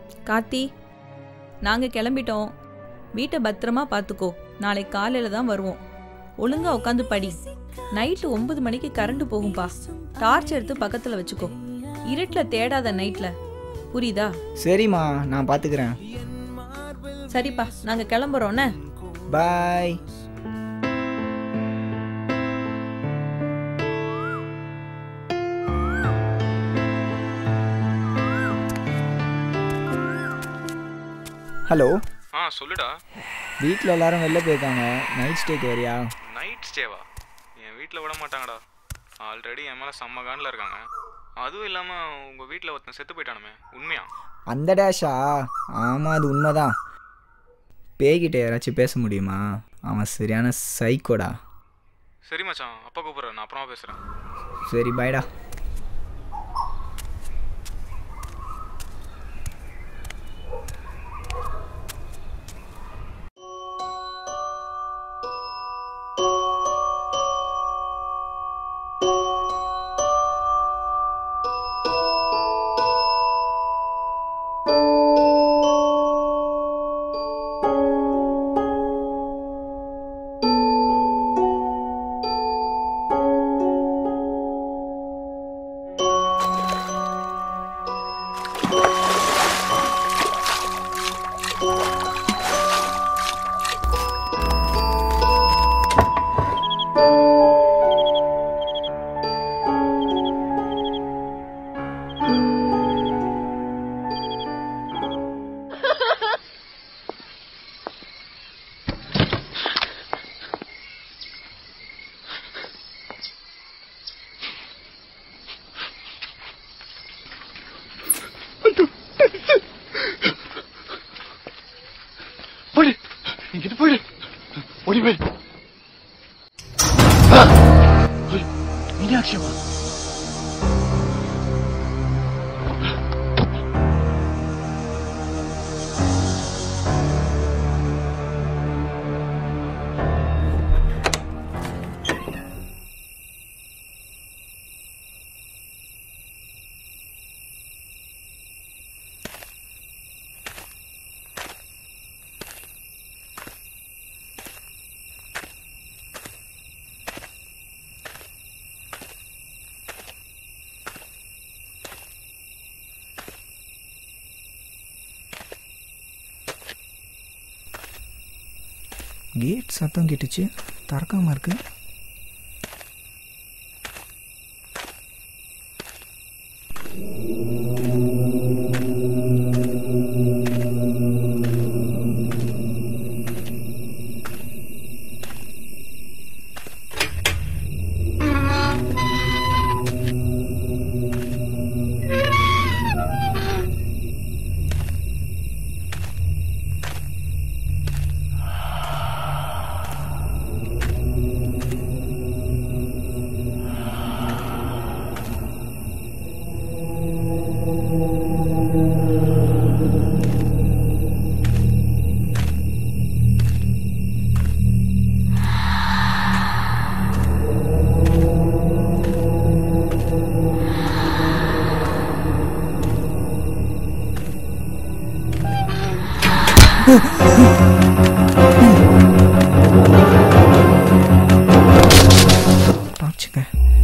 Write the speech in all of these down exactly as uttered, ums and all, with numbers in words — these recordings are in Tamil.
கார்த்தி, நாங்கள் கிளம்பிட்டோம். வீட்டை பத்திரமா பார்த்துக்கோ. நாளை காலையில் தான் வருவோம். ஒழுங்கா உட்காந்து படி. நைட்டு ஒன்பது மணிக்கு கரண்ட் போகும்பா. டார்ச் எடுத்து பக்கத்தில் வச்சுக்கோ. இருட்டில் தேடாத நைட்டில். புரியுதா? சரிம்மா, நான் பார்த்துக்கிறேன். சரிப்பா, நாங்கள் கிளம்புறோண்ணே. பாய். ஹலோ. ஆ சொல்லுடா. வீட்டில் எல்லாரும் வெளில போயிருக்காங்க. நைட் ஸ்டேக்கு வரியா? நைட் ஸ்டேவா? என் வீட்டில் விட மாட்டாங்கடா. ஆல்ரெடி என் மேலே செம்ம காண்டில் இருக்காங்க. அதுவும் இல்லாமல் உங்கள் வீட்டில் ஒருத்தன் செத்து போயிட்டானுமே, உண்மையா? அந்த டேஷா? ஆமாம், அது உண்மைதான். பேய்கிட்ட யாராச்சும் பேச முடியுமா? அவன் சரியான சைக்கோடா. சரி மச்சான், அப்பா கூப்பிட்றேன், நான் அப்புறமா பேசுகிறேன். சரி, பாய்டா. மீனாட்சியம்மா, கேட் சத்தம் கேட்டுச்சு, திறக்காம இருக்கு. பாச்சுக்க,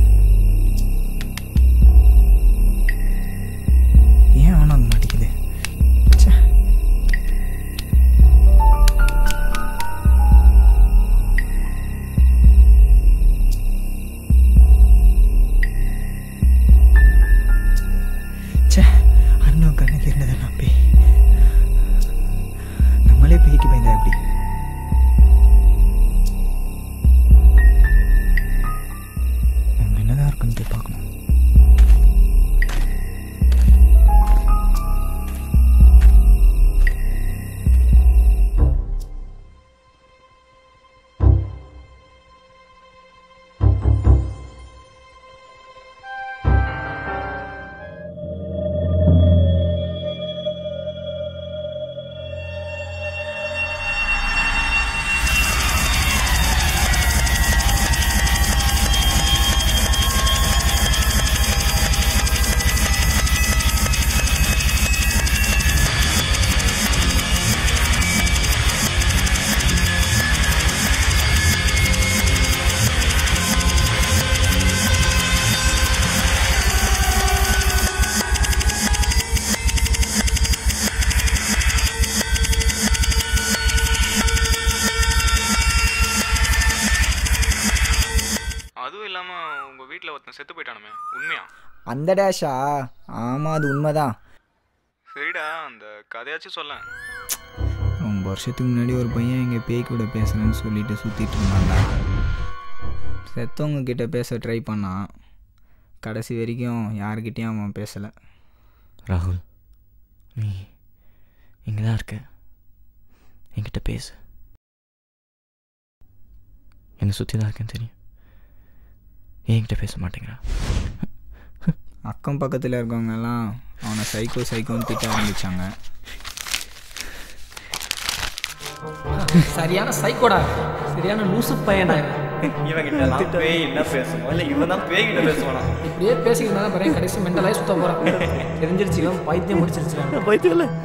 ஏன் ஆனா மாட்டேங்குது? அண்ணா கண்ணுக்கு இருந்ததெல்லாம் பேய். நம்மளே பேய்க்கு பயந்தா எப்படி? நம்ம என்னதான் இருக்குன்னு போய் பார்க்கணும். ஒருத்தன் செத்து போயிட்டானுமே உண்மையா? அந்த டேஷா? ஆமாம் அது உண்மைதான். சரிடா, அந்த கதையாச்சும் சொல்ல. ரொம்ப வருஷத்துக்கு முன்னாடி ஒரு பையன் இங்கே பேய் கூட பேசுகிறேன்னு சொல்லிட்டு சுற்றிட்டு இருந்தாங்க. செத்தவங்க கிட்ட பேச ட்ரை பண்ணான். கடைசி வரைக்கும் யாருக்கிட்டேயும் அவன் பேசலை. ராகுல், நீ இங்கே தான் இருக்க, என்கிட்ட பேசு. என்னை சுற்றி தான் இருக்கேன்னு தெரியும், என்கிட்ட பேச மாட்டேங்கிறா. அக்கம் பக்கத்தில் இருக்கவங்க எல்லாம் அவனை சைக்கோ சைக்கோன்னு திட்ட ஆரம்பித்தாங்க. சரியான சைக்கோடா, சரியான லூசு பையனா. இவங்கிட்ட பேய் என்ன பேசுவோம், இல்லை இவன் தான் பேய்கிட்ட பேசுவானா? இப்படியே பேசிக்கிட்டு தான் பிறகு கடைசி மெண்டலாகி சுத்த போகிறான். தெரிஞ்சிருச்சு, இவன் பைத்தியம் முடிச்சிருச்சு. பைத்தியம் இல்லை.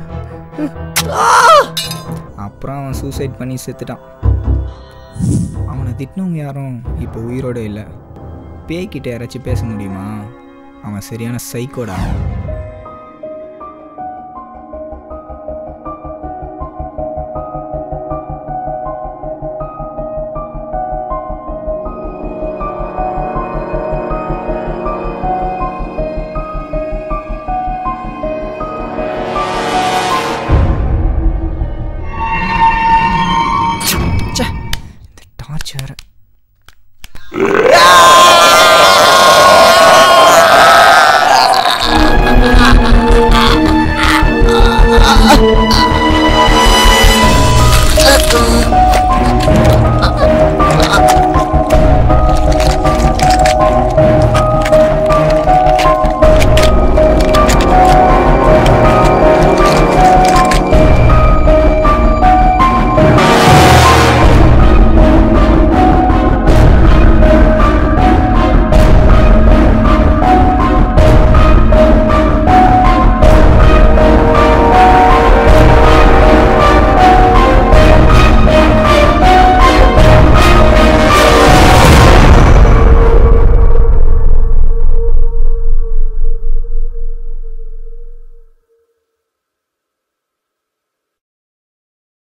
அப்புறம் அவன் சூசைட் பண்ணி செத்துட்டான். அவனை திட்டினவங்க யாரும் இப்போ உயிரோடு இல்லை. பேய்கிட்ட யாராச்சும் பேச முடியுமா? அவன் சரியான சைக்கோடா.